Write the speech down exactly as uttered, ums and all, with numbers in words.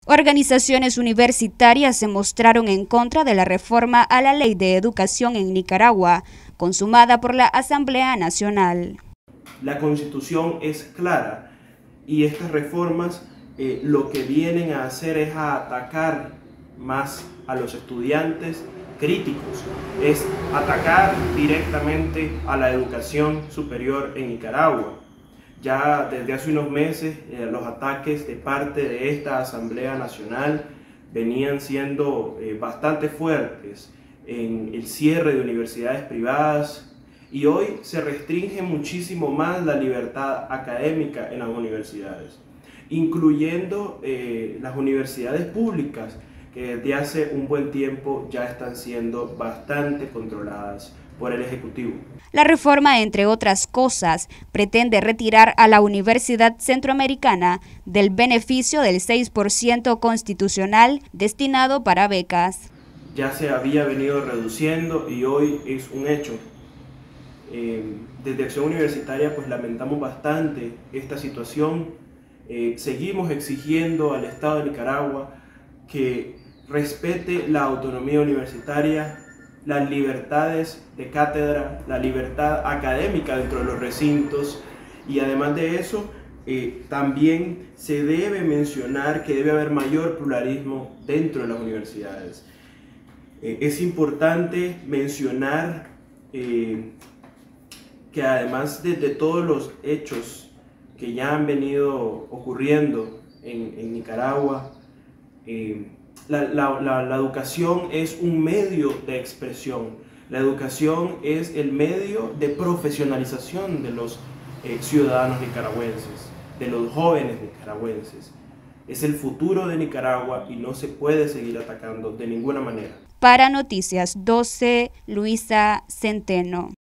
Organizaciones universitarias se mostraron en contra de la reforma a la Ley de Educación en Nicaragua, consumada por la Asamblea Nacional. La Constitución es clara y estas reformas eh, lo que vienen a hacer es a atacar más a los estudiantes críticos, es atacar directamente a la educación superior en Nicaragua. Ya desde hace unos meses eh, los ataques de parte de esta Asamblea Nacional venían siendo eh, bastante fuertes en el cierre de universidades privadas y hoy se restringe muchísimo más la libertad académica en las universidades, incluyendo eh, las universidades públicas que desde hace un buen tiempo ya están siendo bastante controladas por el Ejecutivo. La reforma, entre otras cosas, pretende retirar a la Universidad Centroamericana del beneficio del seis por ciento constitucional destinado para becas. Ya se había venido reduciendo y hoy es un hecho. Eh, desde Acción Universitaria pues lamentamos bastante esta situación. Eh, seguimos exigiendo al Estado de Nicaragua que respete la autonomía universitaria, las libertades de cátedra, la libertad académica dentro de los recintos y además de eso eh, también se debe mencionar que debe haber mayor pluralismo dentro de las universidades. Eh, es importante mencionar eh, que además de, de todos los hechos que ya han venido ocurriendo en, en Nicaragua, eh, La, la, la, la educación es un medio de expresión, la educación es el medio de profesionalización de los eh, ciudadanos nicaragüenses, de los jóvenes nicaragüenses. Es el futuro de Nicaragua y no se puede seguir atacando de ninguna manera. Para Noticias doce, Luisa Centeno.